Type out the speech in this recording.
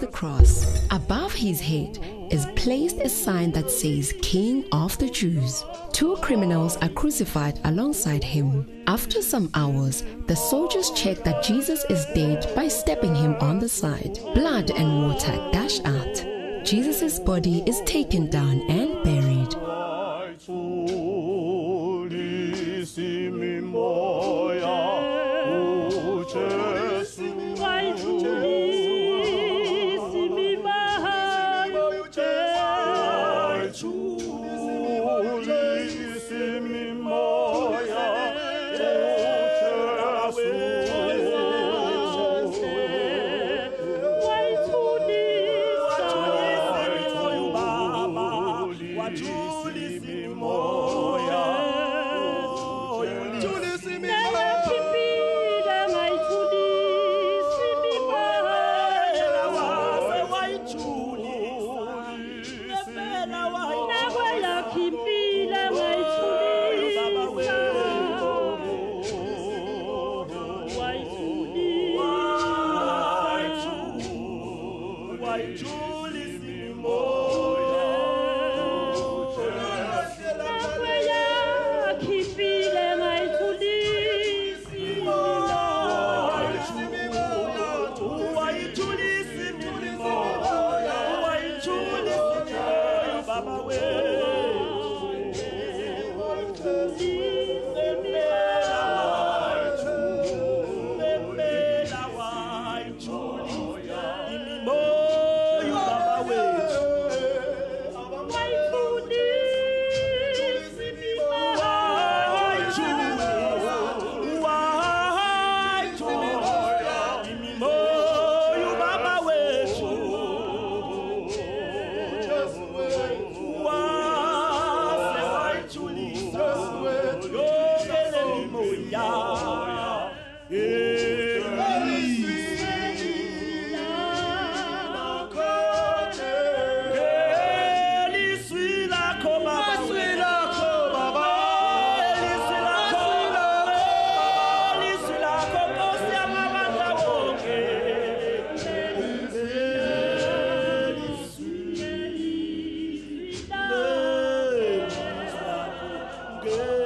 the cross. Above his head is placed a sign that says King of the Jews. Two criminals are crucified alongside him. After some hours, the soldiers check that Jesus is dead by stepping him on the side. Blood and water dash out. Jesus' body is taken down and buried. Imimoya, uJesu, Wayithulisa, Imimoya, Yeah.